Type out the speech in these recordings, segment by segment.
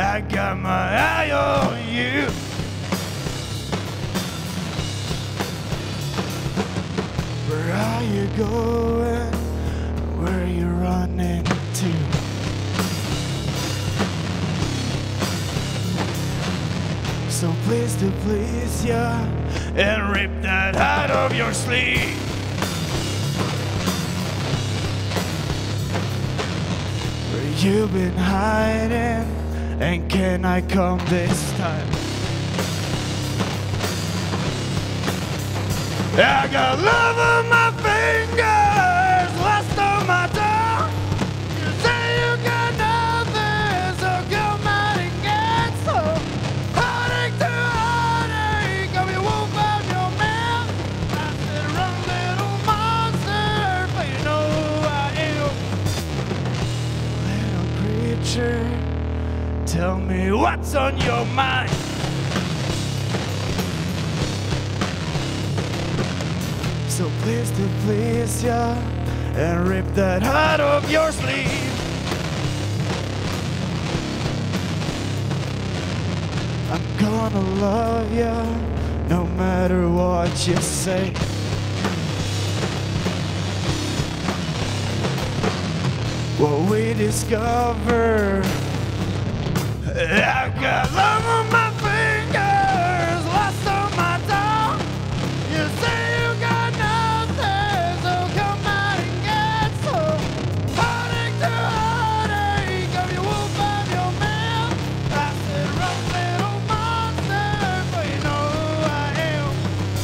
I got my eye on you. Where are you going? Where are you running to? So please to please ya and rip that out of your sleeve. Where you been hiding, and can I come this time? I got love on my fingers, last on my tongue. You say you got nothing, so come out and get some. Heartache to heartache, I'm your wolf, I'm your man. I said run little monster, but you know who I am. Little creature, tell me what's on your mind. So please to please ya and rip that heart off your sleeve. I'm gonna love ya no matter what you say. What we discover, I've got love on my fingers, lost on my tongue. You say you got nothing, so come out and get some. Heartache to heartache, I'm your wolf, I'm your man. I said run little monster, but you know who I am.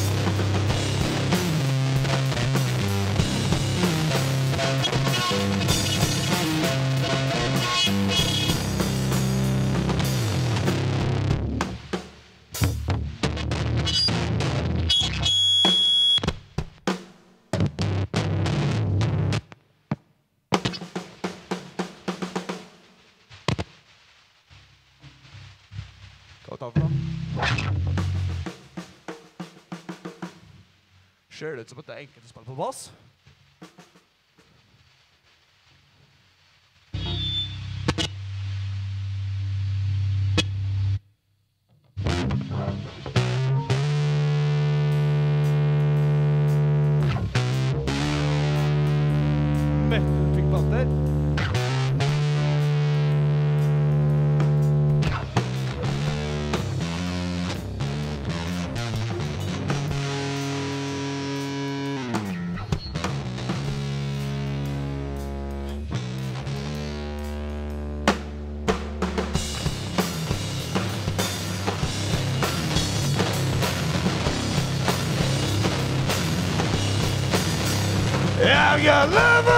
Gotowo? Sure, co po enkelt spel på bass. Mette fikk plater. I've got love